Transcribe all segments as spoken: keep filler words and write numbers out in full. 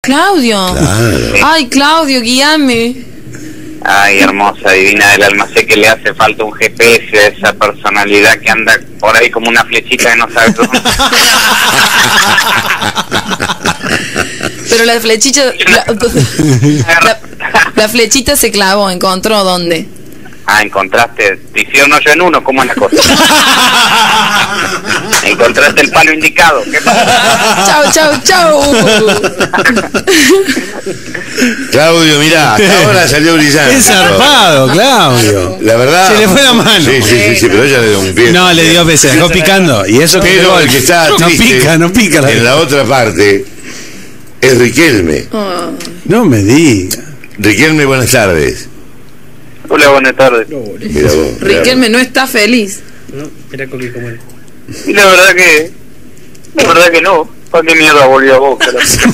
Claudio. Claro. Ay, Claudio, guíame. Ay, hermosa, divina del alma, sé que le hace falta un G P S a esa personalidad que anda por ahí como una flechita que no sabe dónde. Pero la flechita... La, la, la flechita se clavó, ¿encontró dónde? Ah, encontraste, te hicieron hoyo en uno, ¿cómo es la cosa? Encontraste el palo indicado. ¿Qué pasa? Chau, chau, chau. Claudio, mirá, hasta ahora salió brillante. Es zarpado, Claudio. La verdad. Se le fue la mano. Sí, sí, sí, sí, pero ella le dio un pie. No, le dio pie, se dejó picando. Y eso que Pero el que está no triste pica, no pica. La en la otra parte es Riquelme. Oh. No me diga. Riquelme, buenas tardes. Hola, buenas tardes. Mira vos, Riquelme no está feliz. No, era Coqui como él. Y la verdad que... La verdad que no. ¿Para qué mierda volvió a Boca?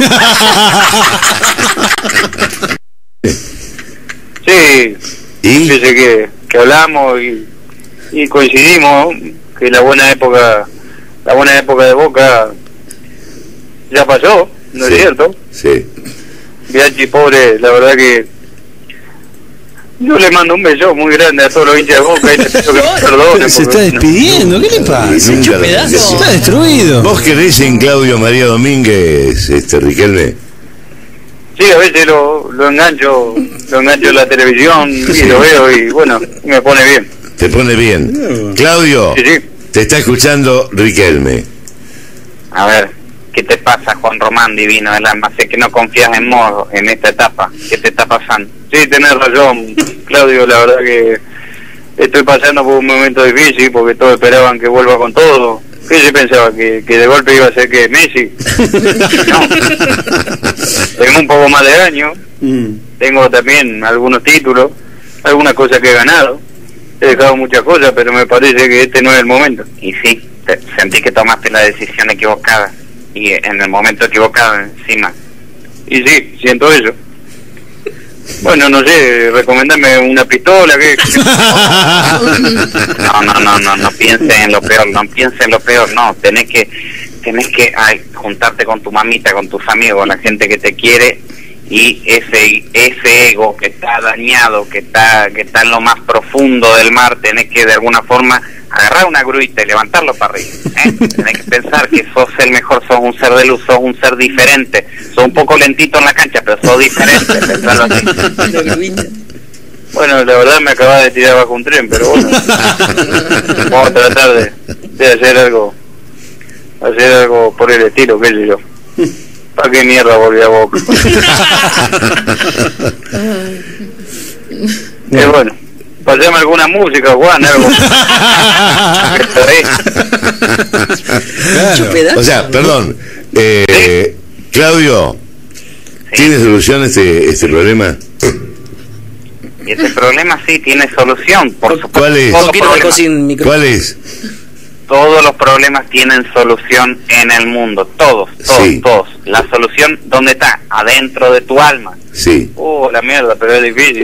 Sí, ¿Y? dice que, que hablamos y, y coincidimos que la buena época, la buena época de Boca ya pasó, ¿no Sí. es cierto? Sí. Bianchi, pobre, la verdad que yo le mando un beso muy grande a todos los hinchas de Boca y les pido que me perdonen. Se está porque- despidiendo, ¿qué le pasa? Y nunca lo- pedazo. Está destruido. ¿Vos querés en Claudio María Domínguez, este Riquelme? Sí, a veces lo, lo engancho, lo engancho en la televisión y lo veo y bueno, me pone bien. Te pone bien. Claudio, Sí, sí. te está escuchando Riquelme. A ver, ¿qué te pasa, Juan Román, divino del alma? Sé que no confías en vos en esta etapa. ¿Qué te está pasando? Sí, tenés razón, Claudio, la verdad que estoy pasando por un momento difícil porque todos esperaban que vuelva con todo. ¿Qué se pensaba? ¿Que, que de golpe iba a ser que Messi? No. Tengo un poco más de años, tengo también algunos títulos, algunas cosas que he ganado. He dejado muchas cosas, pero me parece que este no es el momento. Y sí, te- sentí que tomaste la decisión equivocada y en el momento equivocado encima. Y sí, siento eso. Bueno, no sé, recomendame una pistola, ¿qué? No, no, no, no, no pienses en lo peor, no pienses en lo peor, no, tenés que, tenés que ay, juntarte con tu mamita, con tus amigos, con la gente que te quiere y ese, ese ego que está dañado, que está, que está en lo más profundo del mar, tenés que de alguna forma agarrar una gruita y levantarlo para arriba, ¿eh? Tenés que pensar que sos el mejor, sos un ser de luz, sos un ser diferente, sos un poco lentito en la cancha, pero sos diferente, pensalo así. Bueno, la verdad me acababa de tirar bajo un tren, pero bueno, vamos a tratar de, de hacer algo, hacer algo por el estilo, qué sé yo. ¿Para qué mierda volví a Boca? Y bueno, pasemos alguna música, Juan, algo. Claro. O sea, perdón, eh, Claudio, ¿tiene solución este, este problema? Y ese problema sí tiene solución, por supuesto. ¿Cuál es? Todos los Coqui lo dejó problemas- sin micrófono. ¿Cuál es? Todos los problemas tienen solución en el mundo, todos, todos, Sí. todos. La solución, ¿dónde está? Adentro de tu alma. Sí. Uh, la mierda, pero es difícil.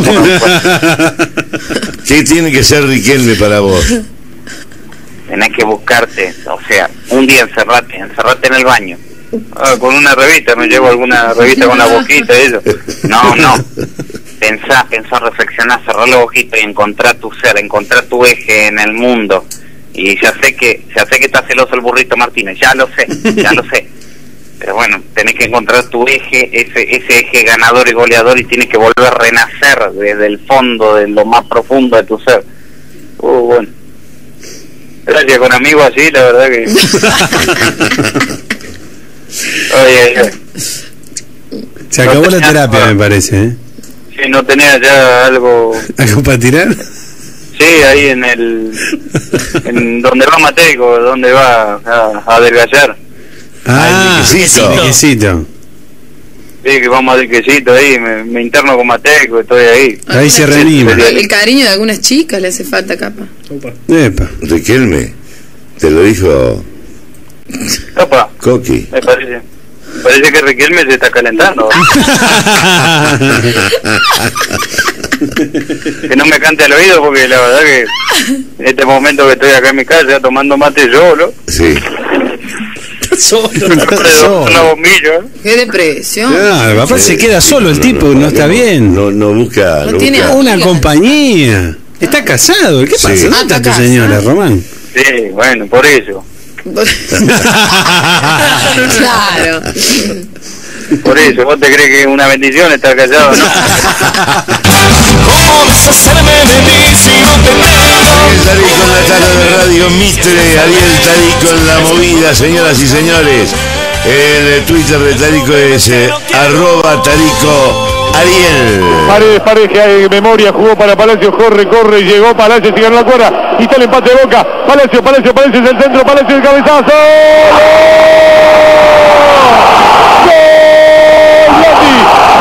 ¿Qué tiene que ser Riquelme para vos? Tenés que buscarte, o sea, un día encerrate, encerrate en el baño. Ah, con una revista, me llevo alguna revista con la boquita y eso. No, no. Pensá, pensá, reflexioná, cerrá los ojitos y encontrá tu ser, encontrá tu eje en el mundo. Y ya sé que, ya sé que está celoso el burrito Martínez, ya lo sé, ya lo sé. Pero bueno, tenés que encontrar tu eje, ese, ese eje ganador y goleador y tienes que volver a renacer desde el fondo, de lo más profundo de tu ser. Uh, bueno. Gracias, con amigos así, la verdad que... Oye, oye. Se acabó la terapia, me parece, ¿eh? Si no tenía ya algo... ¿Algo para tirar? Sí, ahí en el... En donde va Mateico, donde va a, a adelgazar. Ah, el quesito. el quesito. Sí, que vamos al quesito ahí, me, me interno con Mateico, estoy ahí. Ahí se reanima. El cariño de algunas chicas le hace falta, capa. Opa. Epa. Riquelme, te lo dijo Opa, Coqui. me parece. Parece que Riquelme se está calentando. Que no me cante al oído porque la verdad que en este momento que estoy acá en mi casa tomando mate solo, Sí. Solo. Solo. Una bombilla. Qué depresión. Ah, papá se queda solo el tipo, no, no está bien. No, no busca, No no tiene busca. Una compañía. Está casado. ¿Qué pasa? Sí. ¿Dónde Ah, está tu está señora, casado. Román? Sí, bueno, por eso. Claro. Por eso, ¿vos te crees que es una bendición estar callado? No. ¿Cómo deshacerme de mí si no te Ariel Tarico en la tarde de Radio Mitre, Ariel Tarico en la movida, señoras y señores. El Twitter de Tarico es eh, arroba Tarico Ariel. Paredes, Paredes, que hay memoria, jugó para Palacio, corre, corre, y llegó Palacio, y ganó la cuadra, y está el empate de Boca. Palacio, Palacio, Palacio es el centro, Palacio el cabezazo. ¡Gol! ¡Gol! ¡Gol!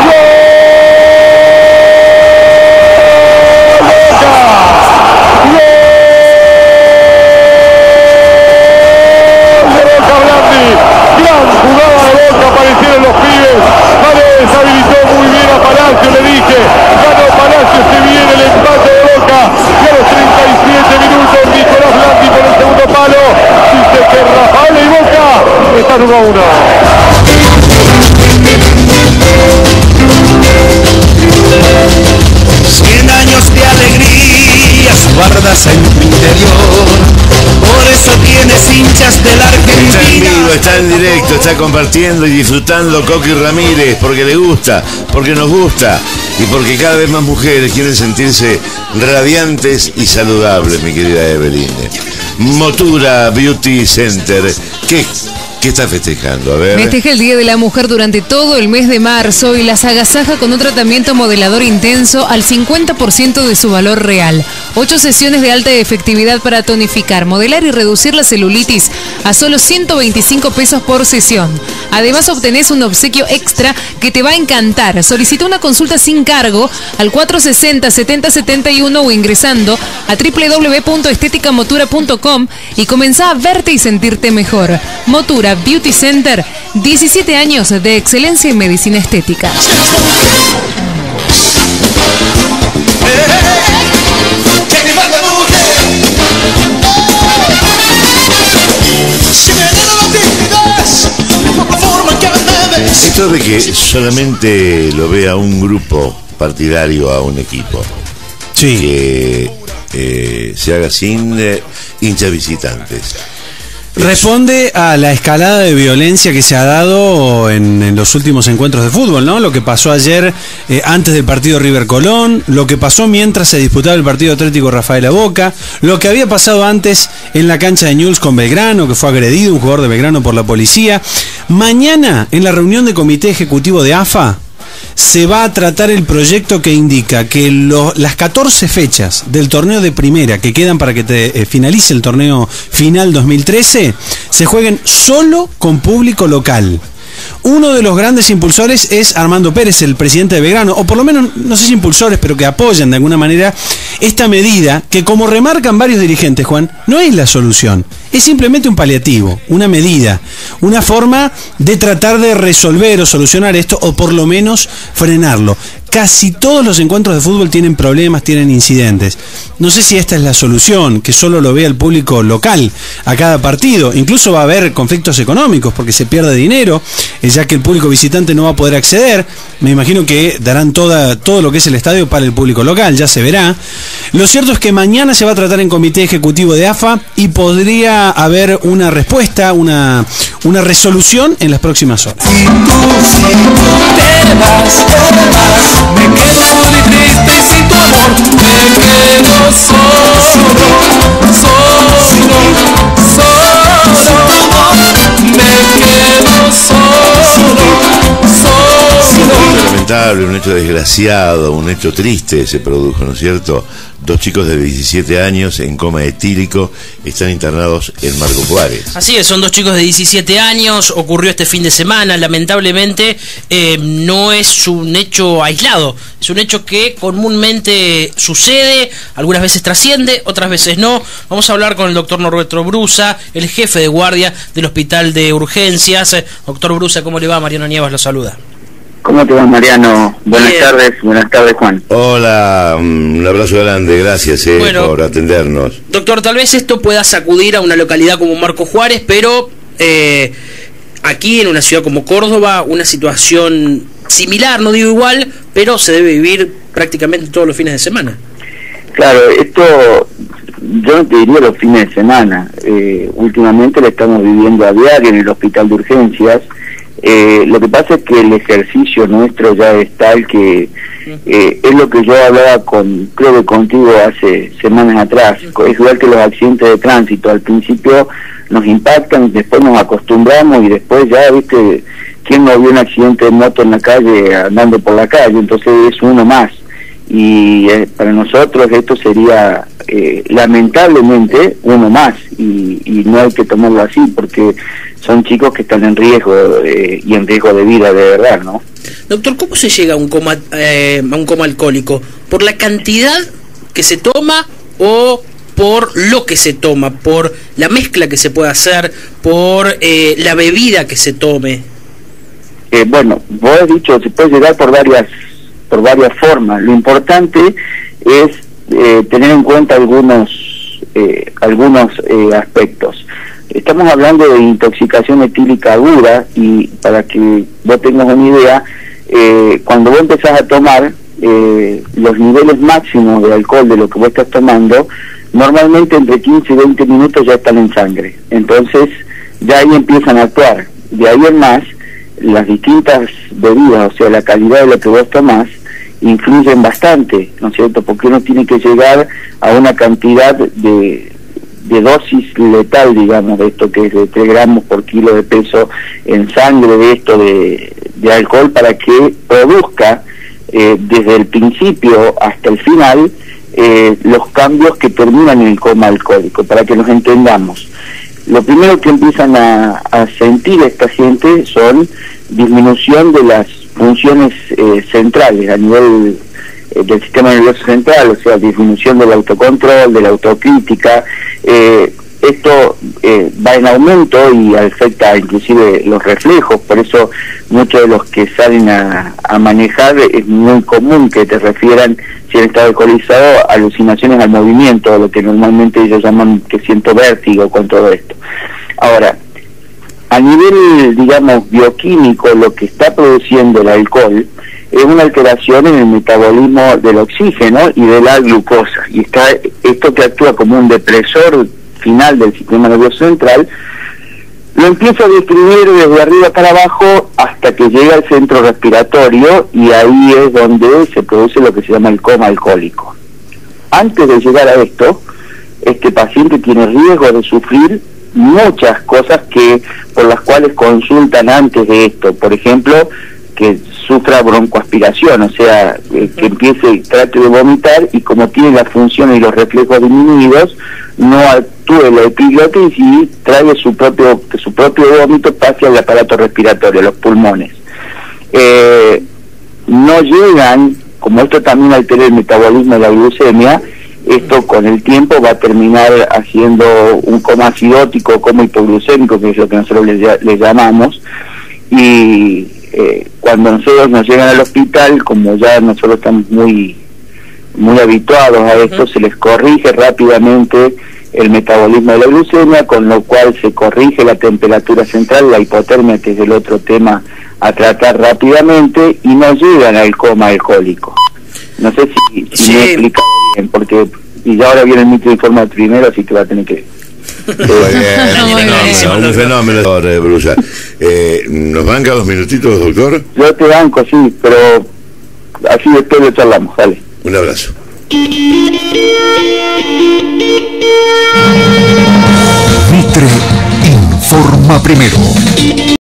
Aparecieron los pibes, Paredes habilitó muy bien a Palacio, le dije, ganó Palacio, se viene el empate de Boca, y a los treinta y siete minutos Nicolás Blandi por el segundo palo, dice que Rafael y Boca están uno a uno. Cien años de alegrías guardas en tu interior. Por eso tienes hinchas de la Está en Argentina. vivo, está en directo, está compartiendo y disfrutando Coqui Ramírez porque le gusta, porque nos gusta y porque cada vez más mujeres quieren sentirse radiantes y saludables, mi querida Evelyn. Motura Beauty Center, ¿qué, qué está festejando? A ver. Festeja el Día de la Mujer durante todo el mes de marzo y las agasaja con un tratamiento modelador intenso al cincuenta por ciento de su valor real. Ocho sesiones de alta efectividad para tonificar, modelar y reducir la celulitis a solo ciento veinticinco pesos por sesión. Además obtenés un obsequio extra que te va a encantar. Solicita una consulta sin cargo al cuatrocientos sesenta, setenta setenta y uno o ingresando a doble u doble u doble u punto estética motura punto com y comenzá a verte y sentirte mejor. Motura Beauty Center, diecisiete años de excelencia en medicina estética. Esto de que solamente lo vea un grupo partidario a un equipo, Sí. que eh, se haga sin eh, hinchas visitantes. Responde a la escalada de violencia que se ha dado en, en los últimos encuentros de fútbol, ¿no? Lo que pasó ayer eh, antes del partido River Colón, lo que pasó mientras se disputaba el partido Atlético Rafaela Boca, lo que había pasado antes en la cancha de Newell's con Belgrano, que fue agredido un jugador de Belgrano por la policía. Mañana, en la reunión de comité ejecutivo de A F A, se va a tratar el proyecto que indica que lo, las catorce fechas del torneo de primera que quedan para que te, eh, finalice el torneo final dos mil trece se jueguen solo con público local. Uno de los grandes impulsores es Armando Pérez, el presidente de Belgrano, o por lo menos, no sé si impulsores, pero que apoyan de alguna manera esta medida que, como remarcan varios dirigentes, Juan, no es la solución, es simplemente un paliativo, una medida, una forma de tratar de resolver o solucionar esto, o por lo menos frenarlo. Casi todos los encuentros de fútbol tienen problemas, tienen incidentes. No sé si esta es la solución, que solo lo vea el público local a cada partido. Incluso va a haber conflictos económicos porque se pierde dinero, ya que el público visitante no va a poder acceder. Me imagino que darán toda, todo lo que es el estadio para el público local, ya se verá. Lo cierto es que mañana se va a tratar en comité ejecutivo de A F A y podría haber una respuesta, una, una resolución en las próximas horas. Si tú, si tú te vas, te vas, me quedo muy triste sin tu amor, me quedo solo, solo, solo, me quedo solo, solo. Un hecho lamentable, un hecho desgraciado, un hecho triste se produjo, ¿no es cierto? Dos chicos de diecisiete años en coma etílico están internados en Marco Juárez. Así es, son dos chicos de diecisiete años, ocurrió este fin de semana, lamentablemente eh, no es un hecho aislado, es un hecho que comúnmente sucede, algunas veces trasciende, otras veces no. Vamos a hablar con el doctor Norberto Brusa, el jefe de guardia del Hospital de Urgencias. Doctor Brusa, ¿cómo le va? Mariano Nievas lo saluda. ¿Cómo te vas, Mariano? Buenas Bien. tardes, buenas tardes, Juan. Hola, un abrazo grande, gracias eh, Bueno. por atendernos. Doctor, tal vez esto pueda sacudir a una localidad como Marco Juárez, pero eh, aquí en una ciudad como Córdoba, una situación similar, no digo igual, pero se debe vivir prácticamente todos los fines de semana. Claro, esto yo no te diría los fines de semana, eh, últimamente lo estamos viviendo a diario en el hospital de urgencias. Eh, lo que pasa es que el ejercicio nuestro ya es tal que eh, es lo que yo hablaba con, creo que contigo hace semanas atrás, es igual que los accidentes de tránsito, al principio nos impactan, después nos acostumbramos y después ya, viste, ¿quién no vio un accidente de moto en la calle, andando por la calle? Entonces es uno más. Y eh, para nosotros esto sería eh, lamentablemente uno más, y, y no hay que tomarlo así porque son chicos que están en riesgo eh, y en riesgo de vida de verdad, ¿no? Doctor, ¿cómo se llega a un coma, eh, a un coma alcohólico? ¿Por la cantidad que se toma o por lo que se toma, por la mezcla que se puede hacer, por eh, la bebida que se tome? Eh, bueno, vos has dicho, se puede llegar por varias por varias formas. Lo importante es eh, tener en cuenta algunos eh, algunos eh, aspectos. Estamos hablando de intoxicación etílica aguda, y para que vos tengas una idea, eh, cuando vos empezás a tomar eh, los niveles máximos de alcohol de lo que vos estás tomando, normalmente entre quince y veinte minutos ya están en sangre. Entonces ya ahí empiezan a actuar. De ahí en más, las distintas bebidas, o sea, la calidad de lo que vos tomás, influyen bastante, ¿no es cierto? Porque uno tiene que llegar a una cantidad de, de dosis letal, digamos, de esto que es de tres gramos por kilo de peso en sangre, de esto de, de alcohol, para que produzca eh, desde el principio hasta el final eh, los cambios que terminan en el coma alcohólico, para que nos entendamos. Lo primero que empiezan a, a sentir esta gente son disminución de las funciones eh, centrales a nivel eh, del sistema nervioso central, o sea, disminución del autocontrol, de la autocrítica. Eh, esto eh, va en aumento y afecta inclusive los reflejos, por eso muchos de los que salen a, a manejar es muy común que te refieran, si han estado alcoholizado, alucinaciones al movimiento, lo que normalmente ellos llaman que siento vértigo con todo esto. Ahora, a nivel, digamos, bioquímico, lo que está produciendo el alcohol es una alteración en el metabolismo del oxígeno y de la glucosa, y está esto que actúa como un depresor final del sistema nervioso central, lo empieza a distribuir desde arriba para abajo hasta que llega al centro respiratorio, y ahí es donde se produce lo que se llama el coma alcohólico. Antes de llegar a esto, este paciente tiene riesgo de sufrir muchas cosas que por las cuales consultan antes de esto. Por ejemplo, que sufra broncoaspiración, o sea, eh, que empiece, trate de vomitar, y como tiene las funciones y los reflejos disminuidos, no actúe la epiglotis y trae su propio, que su propio vómito pase al aparato respiratorio, los pulmones. Eh, no llegan, como esto también altera el metabolismo de la glucemia, esto con el tiempo va a terminar haciendo un coma acidótico, coma hipoglucémico, que es lo que nosotros le, le llamamos, y eh, cuando nosotros nos llegan al hospital, como ya nosotros estamos muy muy habituados a esto, uh-huh. se les corrige rápidamente el metabolismo de la glucemia, con lo cual se corrige la temperatura central, la hipotermia, que es el otro tema a tratar rápidamente, y no llegan al coma alcohólico. No sé si, si sí. me he explicado bien, porque y ya ahora viene el microinforme primero, así que va a tener que... Muy bien, fenómeno, un fenómeno, eh, Brusa. Eh, ¿Nos banca dos minutitos, doctor? Yo te banco, sí, pero así después lo charlamos, dale. Un abrazo. Mitre informa primero.